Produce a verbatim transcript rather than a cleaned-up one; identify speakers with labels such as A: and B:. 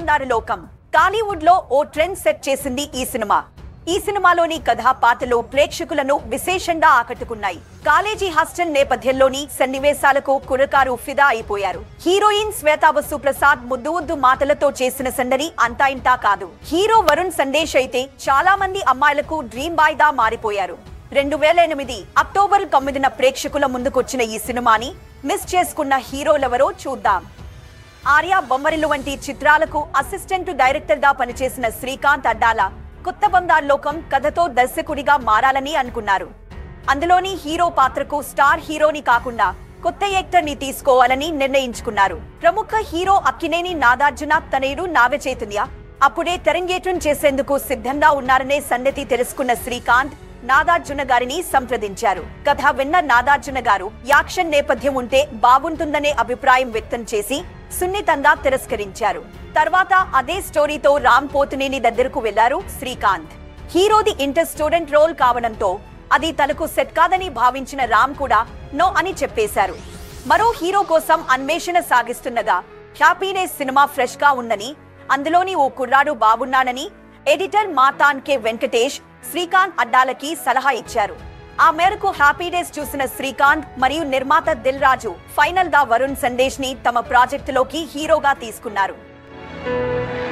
A: బంగారు లోకం టాలీవుడ్ లో ఓ ట్రెండ్ సెట్ చేసింది ఈ సినిమా. ఈ సినిమాలోని కథా పాత్రలు ప్రేక్షకులను విశేషంగా ఆకట్టుకున్నాయి. కాలేజీ హాస్టల్ నేపథ్యంలోని సన్నివేశాలకు కుర్రకారు ఫిదా అయిపోయారు. హీరోయిన్ శ్వేతా బసు ప్రసాద్ ముద్దు ముద్దు మాటలతో చేసిన సందడి అంతా ఇంతా కాదు. హీరో వరుణ్ సందేశ్ అయితే చాలా మంది అమ్మాయిలకు డ్రీమ్ బాయ్ గా మారిపోయారు. రెండు వేల ఎనిమిది అక్టోబర్ తొమ్మిదిన ప్రేక్షకుల ముందుకొచ్చిన ఈ సినిమాని మిస్ చేసుకున్న హీరోలెవరో చూద్దాం. ఆర్య బొమ్మరిల్లు వంటి చిత్రాలకు అసిస్టెంట్ డైరెక్టర్ గా పనిచేసిన శ్రీకాంత్ అడ్డాల కొత్త బంగారు లోకం కథతో దర్శకుడిగా మారాలని అనుకున్నారు. అందులోని హీరో పాత్రకు స్టార్ హీరోని కాకుండా కొత్త యాక్టర్ ని తీసుకోవాలని నిర్ణయించుకున్నారు. ప్రముఖ హీరో అక్కినేని నాగార్జున తనయుడు నాగ చైతన్య అప్పుడే తెరంగేట్రం చేసేందుకు సిద్ధంగా ఉన్నారనే సంగతి తెలుసుకున్న శ్రీకాంత్ నాగార్జున గారిని సంప్రదించారు. కథ విన్న నాగార్జున గారు యాక్షన్ నేపథ్యం ఉంటే బాగుంటుందనే అభిప్రాయం వ్యక్తం చేసి సున్నితంగా తిరస్కరించారు. తర్వాత అదే స్టోరీతో రామ్ పోతినేని దగ్గరకు వెళ్లారు శ్రీకాంత్. హీరోది ఇంటర్ స్టూడెంట్ రోల్ కావడంతో అది తనకు సెట్ కాదని భావించిన రామ్ కూడా నో అని చెప్పేశారు. మరో హీరో కోసం అన్వేషణ సాగిస్తుండగా హ్యాపీనెస్ సినిమా ఫ్రెష్ గా ఉందని, అందులోని ఓ కుర్రాడు బాగున్నానని ఎడిటర్ మాతాన్ కె వెంకటేష్ శ్రీకాంత్ అడ్డాలకి సలహా ఇచ్చారు. ఆ మేరకు హ్యాపీ డేస్ చూసిన శ్రీకాంత్ మరియు నిర్మాత దిల్ రాజు ఫైనల్ గా వరుణ్ సందేశ్ ని తమ ప్రాజెక్టులోకి హీరోగా తీసుకున్నారు.